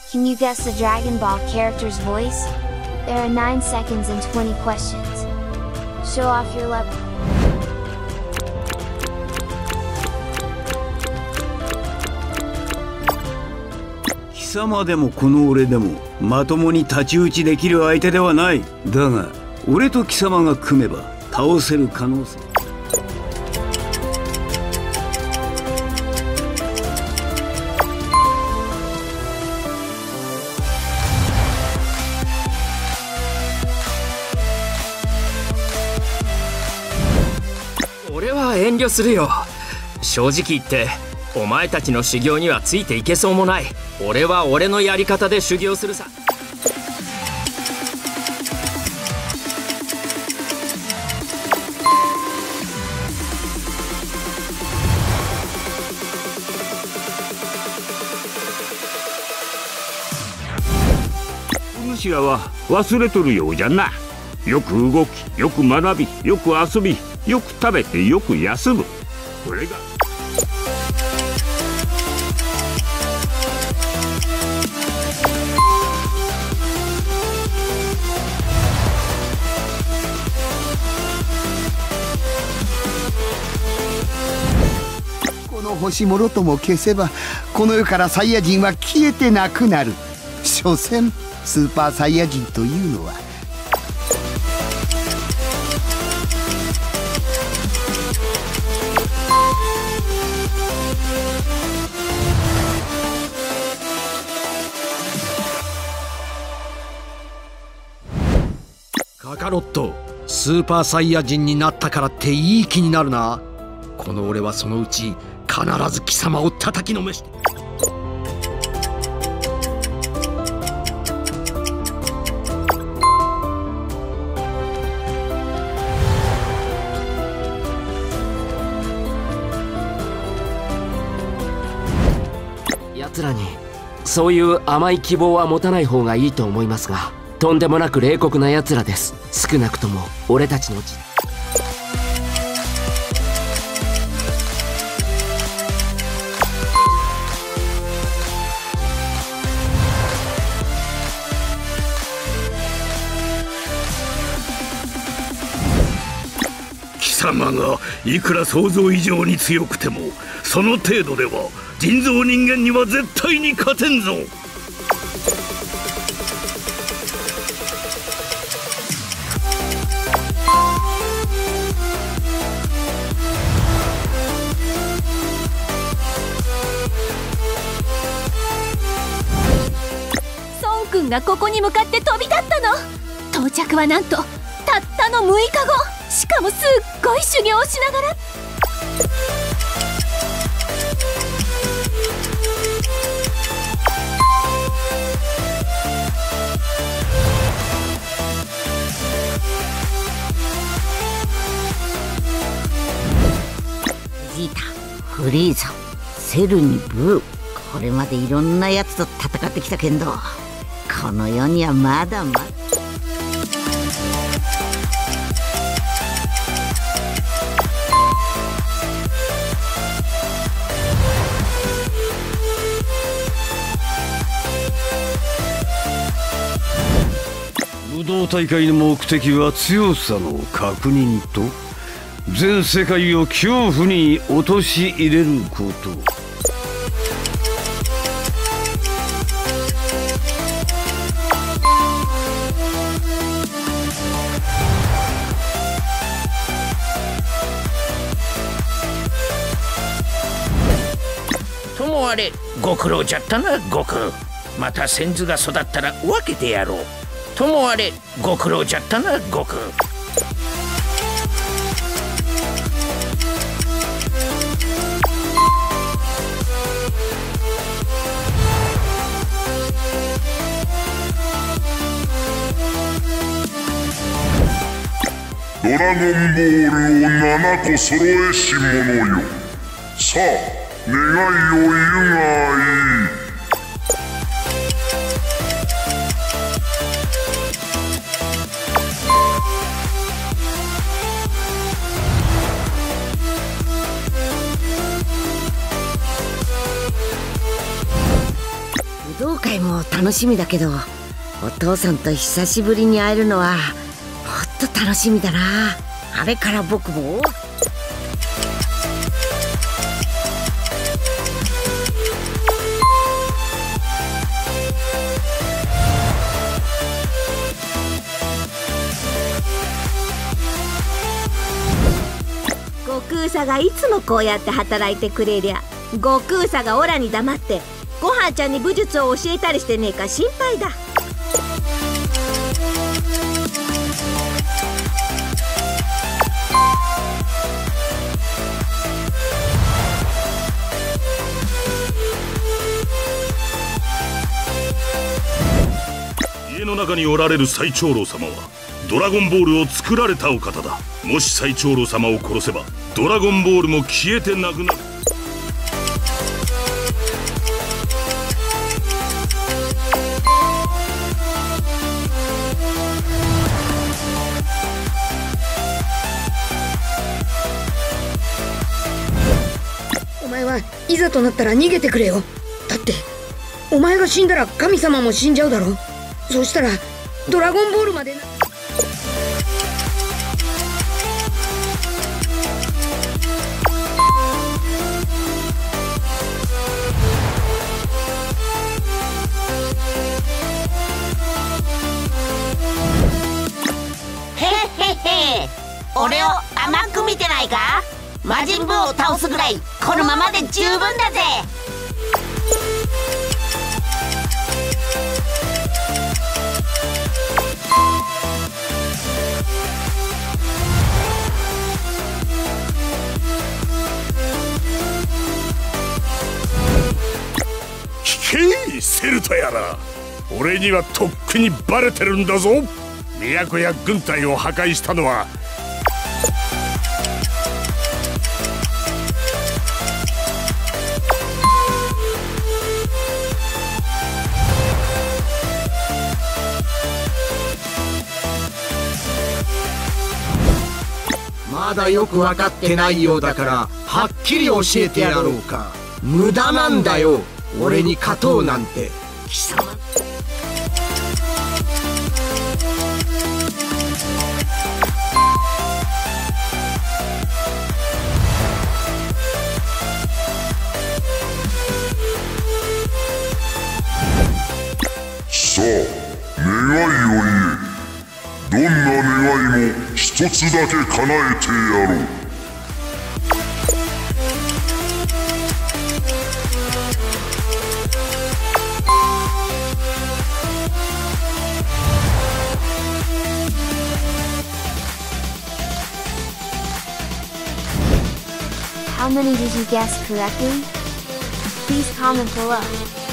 Can you guess the Dragon Ball character's voice? There are 9 seconds and 20 questions. Show off your level. 貴様でもこの俺でもまともに太刀打ちできる相手ではない。だが俺と貴様が組めば倒せる可能性。 俺は遠慮するよ。正直言ってお前たちの修行にはついていけそうもない。俺は俺のやり方で修行するさ。 お主らは忘れとるようじゃな。よく動き、よく学び、よく遊び、よく食べて、よく休む。これがこの星もろとも消せばこの世からサイヤ人は消えてなくなる。所詮スーパーサイヤ人というのはカカロット、スーパーサイヤ人になったからっていい気になるな。この俺はそのうち必ず貴様を叩きのめして。 奴らにそういう甘い希望は持たない方がいいと思いますが、とんでもなく冷酷な奴らです。少なくとも俺たちの貴様がいくら想像以上に強くてもその程度では人造人間には絶対に勝てんぞ。 孫君がここに向かって飛び立ったの。到着はなんとたったの6日後。しかもすっごい修行をしながら。 ジータ、フリーザ、セルにブー、これまでいろんなやつと戦ってきたけんど、この世にはまだまだ。 武道大会の目的は強さの確認と全世界を恐怖に陥れること。 ともあれご苦労じゃったな悟空。また先祖が育ったら分けてやろう。ともあれご苦労じゃったな悟空。 ドラゴンボールを7個揃えし者よ。さあ願いを言うがいい。 武道闘会も楽しみだけど、お父さんと久しぶりに会えるのはもっと楽しみだな。あれから僕も悟空さがいつもこうやって働いてくれりゃ、悟空さがオラに黙ってごはんちゃんに武術を教えたりしてねえか心配だ。 家の中におられる最長老様はドラゴンボールを作られたお方だ。もし最長老様を殺せばドラゴンボールも消えてなくなる。 お前はいざとなったら逃げてくれよ。だってお前が死んだら神様も死んじゃうだろ。そうしたらドラゴンボールまでな。 へへへ、俺を甘く見てないか。魔人ブーを倒すぐらいこのままで十分だぜ。 聞けセルタやら、俺にはとっくにバレてるんだぞ。都や軍隊を破壊したのはまだよく分かってないようだからはっきり教えてやろうか。無駄なんだよ、俺に勝とうなんて。貴様さあ願いを言え。どんな願いも一つだけ叶えてやろう。 How many did you guess correctly? Please comment below.